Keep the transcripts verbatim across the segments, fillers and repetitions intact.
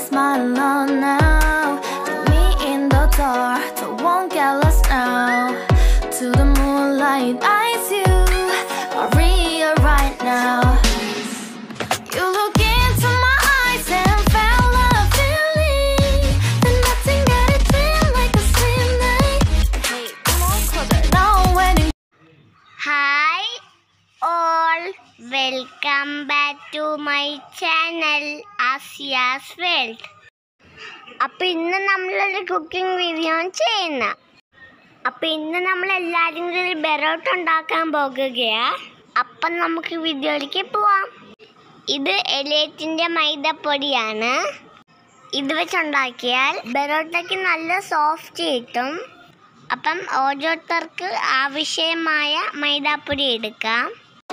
smile on now. Put me in the dark, don't won't get lost now. To the moonlight, eyes you are real right now. You look into my eyes and felt a feeling that nothing got it feel like a slim night. Hey, come on closer. Now when you Hi all, welcome back to my channel Asia's World. അപ്പോൾ ഇന്ന് നമ്മളൊരു cooking video ചെയ്യുന്ന അപ്പോൾ ഇന്ന് നമ്മൾ എല്ലാവരും കൂടി ബെറോട്ട ഉണ്ടാക്കാൻ പോകുകയാണ്. അപ്പം നമുക്ക് വീഡിയോയിലേക്ക് പോവാം. ഇത് എലൈറ്റിൻ്റെ മൈദപ്പൊടിയാണ്. ഇത് വെച്ചുണ്ടാക്കിയാൽ ബെറോട്ടയ്ക്ക് നല്ല സോഫ്റ്റ് കിട്ടും. അപ്പം ഓരോരുത്തർക്ക് ആവശ്യമായ മൈദാപ്പൊടി എടുക്കാം.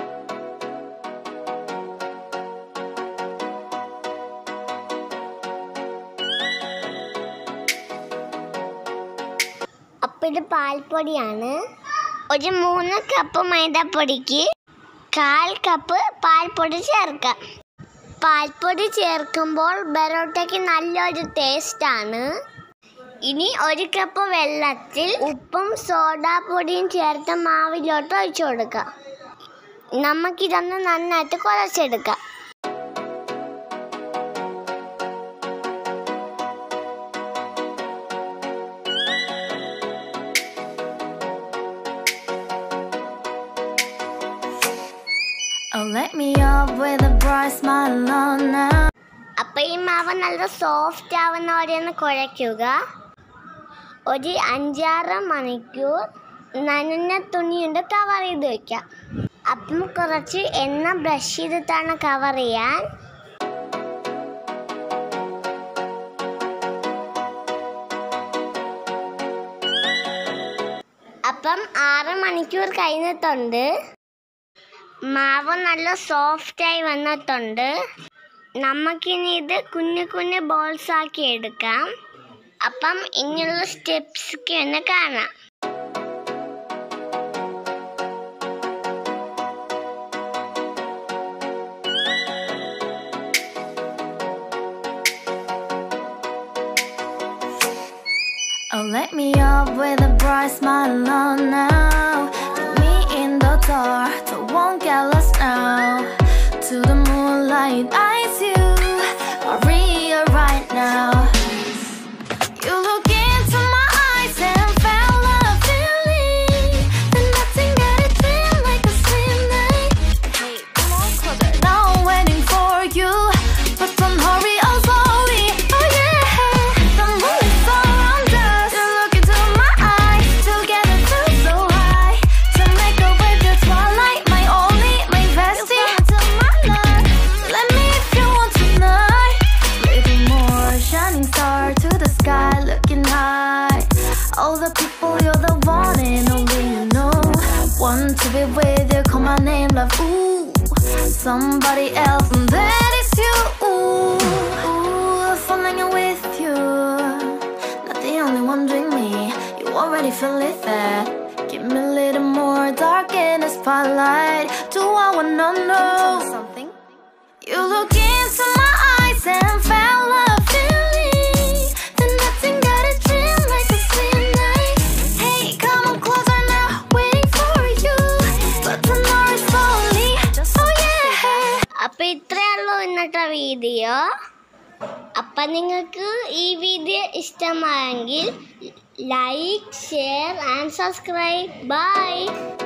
അപ്പം ഇത് പാൽപ്പൊടിയാണ്. ഒരു മൂന്ന് കപ്പ് മൈദാപ്പൊടിക്ക് കാൽ കപ്പ് പാൽപ്പൊടി ചേർക്കാം. പാൽപ്പൊടി ചേർക്കുമ്പോൾ ബെറോട്ടയ്ക്ക് നല്ലൊരു ടേസ്റ്റാണ്. ഇനി ഒരു കപ്പ് വെള്ളത്തിൽ ഉപ്പും സോഡാപ്പൊടിയും ചേർത്ത് മാവിലോട്ട് ഒഴിച്ചു കൊടുക്കാം. നമുക്കിതൊന്ന് നന്നായിട്ട് കുഴച്ചെടുക്കാം. oh, let me up with a bright smile on now. അപ്പം ഈ മാവ് നല്ല സോഫ്റ്റ് ആവുന്ന വരെ ഒന്ന് കുഴയ്ക്കുക. ഒരു അഞ്ചാറ് മണിക്കൂർ നനഞ്ഞ തുണിയുണ്ട് കവർ ചെയ്ത് വയ്ക്കാം. അപ്പം കുറച്ച് എണ്ണ ബ്രഷ് ചെയ്തിട്ടാണ് കവർ ചെയ്യാൻ. അപ്പം ആറ് മണിക്കൂർ കഴിഞ്ഞിട്ടുണ്ട്. മാവ് നല്ല സോഫ്റ്റായി വന്നിട്ടുണ്ട്. നമുക്കിനി ഇത് കുഞ്ഞു കുഞ്ഞു ബോൾസ് ആക്കി എടുക്കാം. അപ്പം ഇങ്ങനെയുള്ള സ്റ്റെപ്സ് ഒക്കെ ഒന്ന് കാണാം. oh, let me up with a bright smile on now. Put me in the dark, don't won't get lost now. To the moonlight, eyes you are real right now. You look into my eyes and felt a feeling that nothing got it feel like a slim night. Hey, come on closer. Now I'm waiting for you, but don't hurry, oh slowly. Oh yeah, the moon is around us. You look into my eyes, together feel so high. To make a way through twilight, my only, my bestie. You fall into my life. Let me if you want tonight. Little more shining star to the sky, looking high. All the people, you're the one and only you know. Want to be with you, call my name, love. Ooh, somebody else, and that is you. Ooh, ooh, falling in with you. Not the only one doing me. You already feel it there. Give me a little more dark in the spotlight. Do I wanna know something? You look into my eyes and felt a feeling that nothing got it feel like a slim night. Hey, come on closer now, waiting for you, but tomorrow is slowly. Oh yeah. അപ്പം ഇത്രയേ ഉള്ളൂ ഇന്നത്തെ video. അപ്പം നിങ്ങൾക്ക് ഈ video ഇഷ്ടമായെങ്കിൽ like, share and subscribe. By.